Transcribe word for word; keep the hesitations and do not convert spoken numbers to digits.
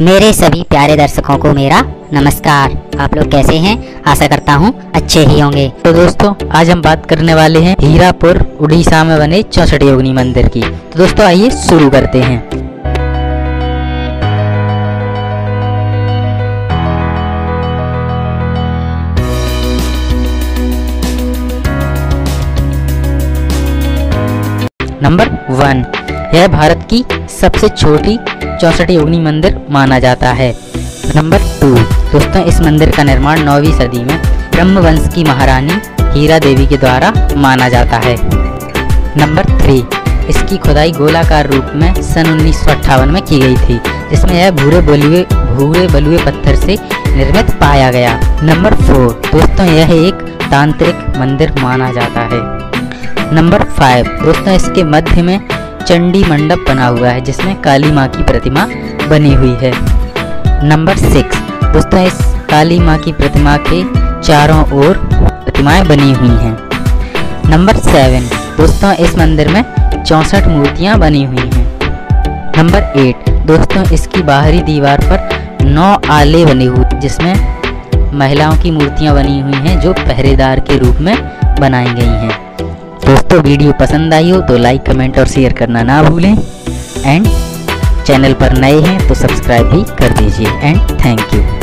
मेरे सभी प्यारे दर्शकों को मेरा नमस्कार। आप लोग कैसे हैं? आशा करता हूँ अच्छे ही होंगे। तो दोस्तों, आज हम बात करने वाले हैं हीरापुर उड़ीसा में बने चौसठ योगिनी मंदिर की। तो दोस्तों, आइए शुरू करते हैं। नंबर वन, यह भारत की सबसे छोटी चौसठ योगिनी मंदिर माना जाता है। नंबर टू, दोस्तों, इस मंदिर का निर्माण नौवीं सदी में ब्रह्मवंश की महारानी हीरा देवी के द्वारा माना जाता है। नंबर थ्री, इसकी खुदाई गोलाकार रूप में सन उन्नीस सौ अट्ठावन में की गई थी, जिसमें यह भूरे बलुए भूरे बलुए पत्थर से निर्मित पाया गया। नंबर फोर, दोस्तों, यह एक तांत्रिक मंदिर माना जाता है। नंबर फाइव, दोस्तों, इसके मध्य में चंडी मंडप बना हुआ है, जिसमें काली माँ की प्रतिमा बनी हुई है। नंबर सिक्स, दोस्तों, इस काली माँ की प्रतिमा के चारों ओर प्रतिमाएं बनी हुई हैं। नंबर सेवन, दोस्तों, इस मंदिर में चौंसठ मूर्तियां बनी हुई हैं। नंबर एट, दोस्तों, इसकी बाहरी दीवार पर नौ आले बने हुए, जिसमें महिलाओं की मूर्तियां बनी हुई हैं, जो पहरेदार के रूप में बनाई गई हैं। दोस्तों, वीडियो पसंद आई हो तो लाइक, कमेंट और शेयर करना ना भूलें। एंड चैनल पर नए हैं तो सब्सक्राइब भी कर दीजिए। And thank you.